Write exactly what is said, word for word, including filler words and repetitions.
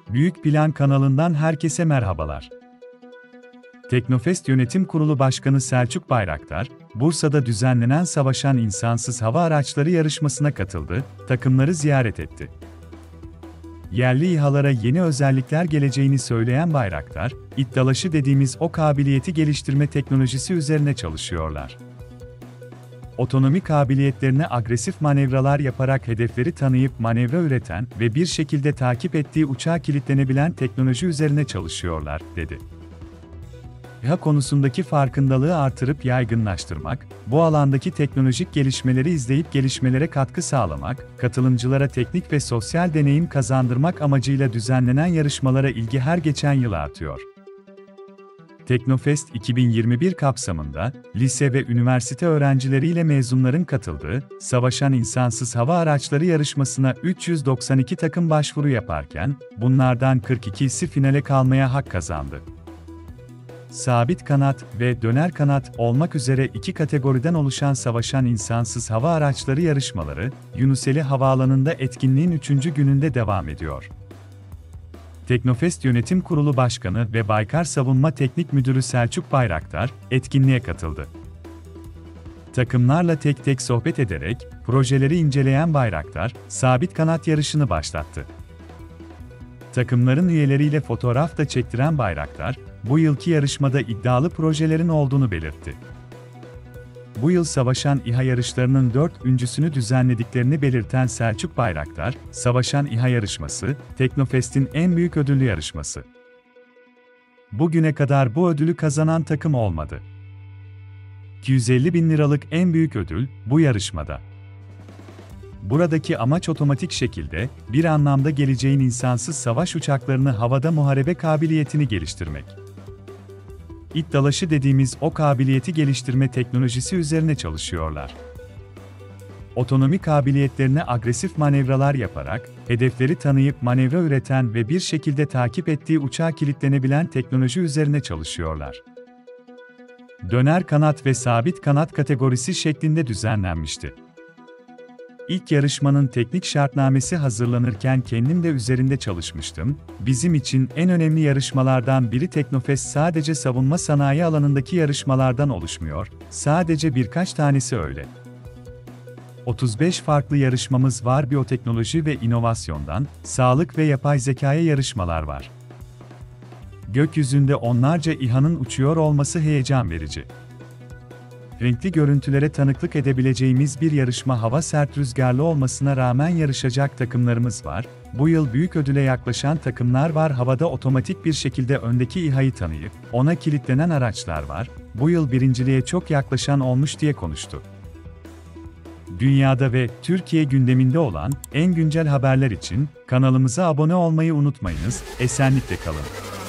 Büyük Plan kanalından herkese merhabalar. Teknofest Yönetim Kurulu Başkanı Selçuk Bayraktar, Bursa'da düzenlenen Savaşan İnsansız Hava Araçları yarışmasına katıldı, takımları ziyaret etti. Yerli İHA'lara yeni özellikler geleceğini söyleyen Bayraktar, İDDALAŞ'ı dediğimiz o kabiliyeti geliştirme teknolojisi üzerine çalışıyorlar. Otonomi kabiliyetlerine agresif manevralar yaparak hedefleri tanıyıp manevra üreten ve bir şekilde takip ettiği uçağa kilitlenebilen teknoloji üzerine çalışıyorlar, dedi. İHA konusundaki farkındalığı artırıp yaygınlaştırmak, bu alandaki teknolojik gelişmeleri izleyip gelişmelere katkı sağlamak, katılımcılara teknik ve sosyal deneyim kazandırmak amacıyla düzenlenen yarışmalara ilgi her geçen yıl artıyor. Teknofest iki bin yirmi bir kapsamında, lise ve üniversite öğrencileriyle mezunların katıldığı, Savaşan İnsansız Hava Araçları yarışmasına üç yüz doksan iki takım başvuru yaparken, bunlardan kırk ikisi finale kalmaya hak kazandı. Sabit kanat ve döner kanat olmak üzere iki kategoriden oluşan Savaşan İnsansız Hava Araçları yarışmaları, Yunuseli Havaalanı'nda etkinliğin üçüncü gününde devam ediyor. Teknofest Yönetim Kurulu Başkanı ve Baykar Savunma Teknik Müdürü Selçuk Bayraktar, etkinliğe katıldı. Takımlarla tek tek sohbet ederek, projeleri inceleyen Bayraktar, sabit kanat yarışını başlattı. Takımların üyeleriyle fotoğraf da çektiren Bayraktar, bu yılki yarışmada iddialı projelerin olduğunu belirtti. Bu yıl Savaşan İHA yarışlarının dördüncüsünü düzenlediklerini belirten Selçuk Bayraktar, Savaşan İHA yarışması, Teknofest'in en büyük ödüllü yarışması. Bugüne kadar bu ödülü kazanan takım olmadı. iki yüz elli bin liralık en büyük ödül, bu yarışmada. Buradaki amaç otomatik şekilde, bir anlamda geleceğin insansız savaş uçaklarını havada muharebe kabiliyetini geliştirmek. İDDALAŞ'ı dediğimiz o kabiliyeti geliştirme teknolojisi üzerine çalışıyorlar. Otonomi kabiliyetlerine agresif manevralar yaparak, hedefleri tanıyıp manevra üreten ve bir şekilde takip ettiği uçağa kilitlenebilen teknoloji üzerine çalışıyorlar. Döner kanat ve sabit kanat kategorisi şeklinde düzenlenmişti. İlk yarışmanın teknik şartnamesi hazırlanırken kendim de üzerinde çalışmıştım. Bizim için en önemli yarışmalardan biri Teknofest sadece savunma sanayi alanındaki yarışmalardan oluşmuyor, sadece birkaç tanesi öyle. otuz beş farklı yarışmamız var, biyoteknoloji ve inovasyondan, sağlık ve yapay zekaya yarışmalar var. Gökyüzünde onlarca İHA'nın uçuyor olması heyecan verici. Renkli görüntülere tanıklık edebileceğimiz bir yarışma, hava sert rüzgarlı olmasına rağmen yarışacak takımlarımız var. Bu yıl büyük ödüle yaklaşan takımlar var. Havada otomatik bir şekilde öndeki İHA'yı tanıyıp ona kilitlenen araçlar var. Bu yıl birinciliğe çok yaklaşan olmuş diye konuştu. Dünyada ve Türkiye gündeminde olan en güncel haberler için kanalımıza abone olmayı unutmayınız. Esenlikle kalın.